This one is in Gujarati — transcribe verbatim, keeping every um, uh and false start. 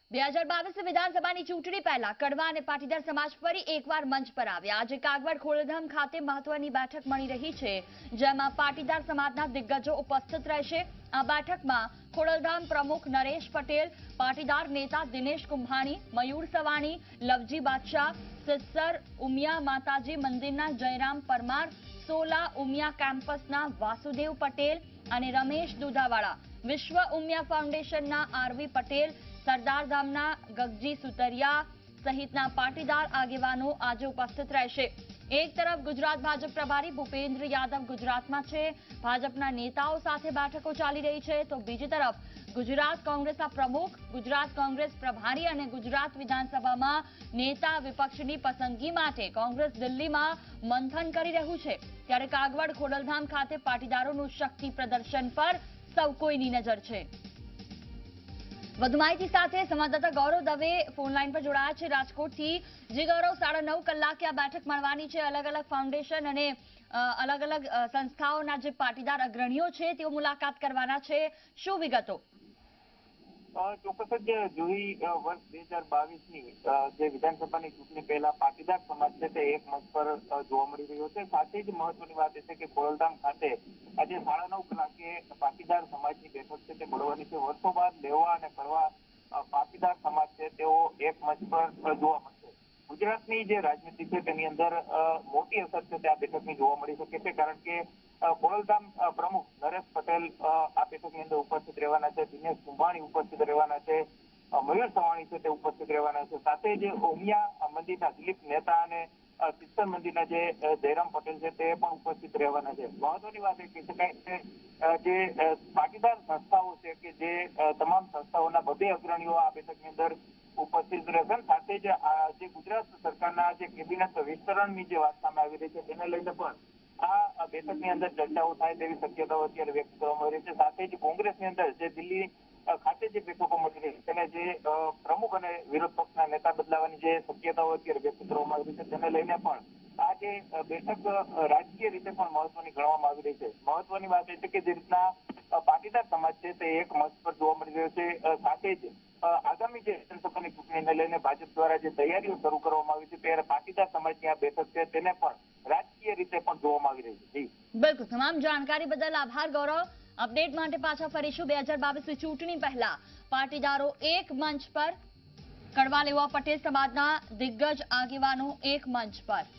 બે હજાર બાવીસ વિધાનસભાની ચૂંટણી પહેલા કડવા અને પાટીદાર સમાજ ફરી એકવાર મંચ પર આવ્યા। આજે કાગવડ ખોડલધામ ખાતે મહત્વની બેઠક મળી રહી છે, જેમાં પાટીદાર સમાજના દિગ્ગજો ઉપસ્થિત રહેશે। આ બેઠકમાં ખોડલધામ પ્રમુખ નરેશ પટેલ, પાટીદાર નેતા દિનેશ કુંભાણી, મયુર સવાણી, લવજી બાદશાહ, સિસ્સર ઉમિયા માતાજી મંદિરના જયરામ પરમાર, સોલા ઉમિયા કેમ્પસના વાસુદેવ પટેલ અને રમેશ દુધાવાળા, વિશ્વ ઉમિયા ફાઉન્ડેશનના આરવી પટેલ, સરદાર ધામના ગગજી સુતરિયા સહિતના પાટીદાર આગેવાનો આજે ઉપસ્થિત રહેશે। એક તરફ ગુજરાત ભાજપ પ્રભારી ભૂપેન્દ્ર યાદવ ગુજરાતમાં છે, ભાજપના નેતાઓ સાથે બેઠકો ચાલી રહી છે, તો બીજી તરફ ગુજરાત કોંગ્રેસના પ્રમુખ, ગુજરાત કોંગ્રેસ પ્રભારી અને ગુજરાત વિધાનસભામાં નેતા વિપક્ષની પસંદગી માટે કોંગ્રેસ દિલ્હીમાં મંથન કરી રહ્યું છે, ત્યારે કાગવડ ખોડલધામ ખાતે પાટીદારોનું શક્તિ પ્રદર્શન પર સૌ કોઈની નજર છે। વધુ માહિતી સાથે સંવાદદાતા ગૌરવ દવે ફોન લાઈન પર જોડાયા છે રાજકોટથી। જે ગૌરવ, સાડા નવ કલાકે આ બેઠક મળવાની છે, અલગ અલગ ફાઉન્ડેશન અને અલગ અલગ સંસ્થાઓના જે પાટીદાર અગ્રણીઓ છે તેઓ મુલાકાત કરવાના છે, શું વિગતો? ચોક્કસ જ જુહી, વર્ષ બે હજાર બાવીસ ની જે વિધાનસભાની ચૂંટણી પહેલા પાટીદાર સમાજ છે તે એક મંચ પર જોવા મળી રહ્યો છે। સાથે જ મહત્વની વાત એ છે કે ખોડલધામ ખાતે આજે સાડા નવ કલાકે પાટીદાર સમાજની બેઠક છે તે મળવાની છે। વર્ષો બાદ લેવા અને કરવા પાટીદાર સમાજ છે તેઓ એક મંચ પર જોવા મળશે। ગુજરાતની જે રાજનીતિ છે તેની અંદર મોટી અસર છે તે આ બેઠકની જોવા મળી શકે છે, કારણ કે ખોડલધામ પ્રમુખ નરેશ પટેલ આ બેઠકની અંદર ઉપસ્થિત રહેવાના છે, દિનેશ કુંભાણી ઉપસ્થિત રહેવાના છે, મયુર સવાણી છે તે ઉપસ્થિત રહેવાના છે, સાથે જ ઉમિયા મંદિરના દિલીપ નેતા અને સિસ્સર મંદિરના જે જયરામ પટેલ છે તે પણ ઉપસ્થિત રહેવાના છે। મહત્વની વાત એ કહી શકાય કે જે પાટીદાર સંસ્થાઓ છે કે જે તમામ સંસ્થાઓના બધે અગ્રણીઓ આ બેઠકની અંદર ઉપસ્થિત રહેશે। સાથે જ જે ગુજરાત સરકારના જે કેબિનેટ વિસ્તરણની જે વાત સામે આવી રહી છે તેને લઈને પણ આ બેઠકની અંદર ચર્ચાઓ થાય તેવી શક્યતાઓ અત્યારે વ્યક્ત કરવામાં આવી રહી છે। સાથે જ કોંગ્રેસની અંદર જે દિલ્હી ખાતે જે બેઠકો મળી રહી છે તેને જે પ્રમુખ અને વિરોધ પક્ષના નેતા બદલાવાની જે શક્યતાઓ અત્યારે વ્યક્ત કરવામાં આવી રહી છે તેને લઈને પણ આ જે બેઠક રાજકીય રીતે પણ મહત્વની ગણવામાં આવી રહી છે। મહત્વની વાત એ છે કે જે રીતના પાટીદાર સમાજ છે તે એક મંચ પર જોવા મળી રહ્યો છે, સાથે જ આગામી જે વિધાનસભાની ચૂંટણીને લઈને ભાજપ દ્વારા જે તૈયારીઓ શરૂ કરવામાં આવી છે ત્યારે પાટીદાર સમાજની આ બેઠક છે તેને પણ રાજકીય રીતે પણ જોવામાં આવી રહી છે। બિલકુલ, તમામ જાણકારી બદલ આભાર ગૌરવ। અપડેટ માટે પાછા ફરીશું। બે હજાર બાવીસ ની ચૂંટણી પહેલા પાટીદારો એક મંચ પર, કડવા લેવા પટેલ સમાજના દિગ્ગજ આગેવાનો એક મંચ પર।